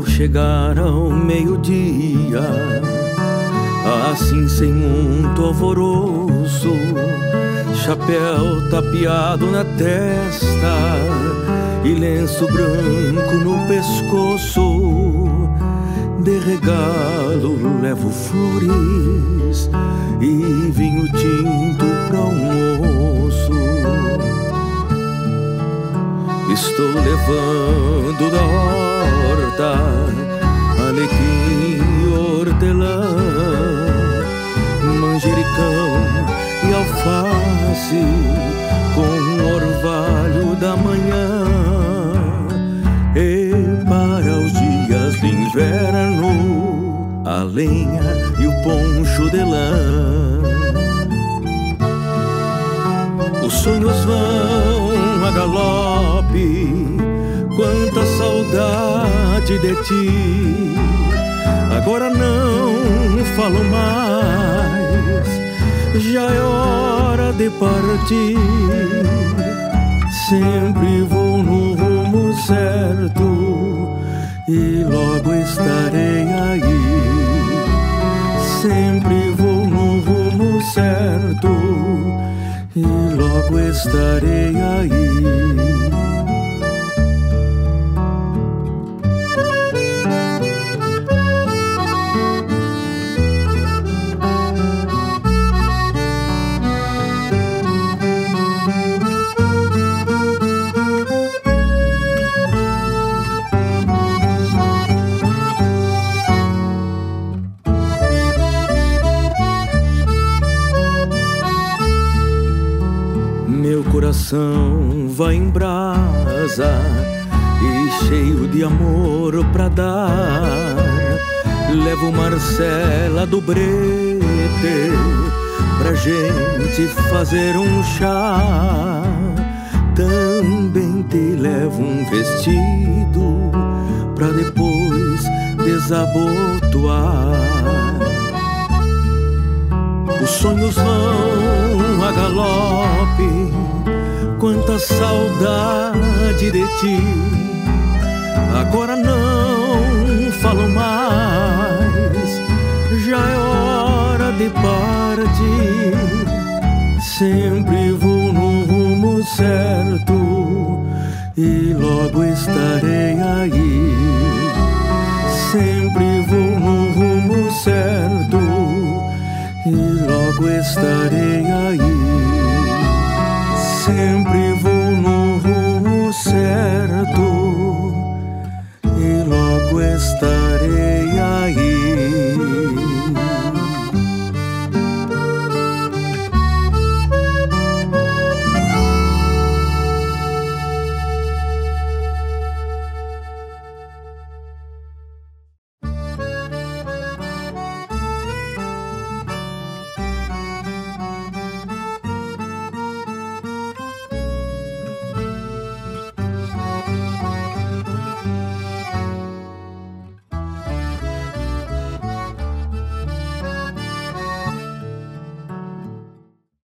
ao chegar ao meio-dia, assim sem muito alvoroço, chapéu tapeado na testa e lenço branco no pescoço, de regalo levo flores e vinho tinto para almoço. Estou levando da horta alecrim e hortelã, manjericão e alface com o orvalho da manhã. E para os dias de inverno, a lenha e o poncho de lã. Os sonhos vão a galope, quanta saudade de ti. Agora não falo mais, já é hora de partir. Sempre vou no rumo certo e logo estarei aí. Sempre vou no rumo certo e logo estarei aí. Meu coração vai em brasa e cheio de amor pra dar. Levo Marcela do Brete pra gente fazer um chá. Também te levo um vestido pra depois desabotoar. Os sonhos vão a galope, quanta saudade de ti. Agora não falo mais, já é hora de partir. Sempre vou no rumo certo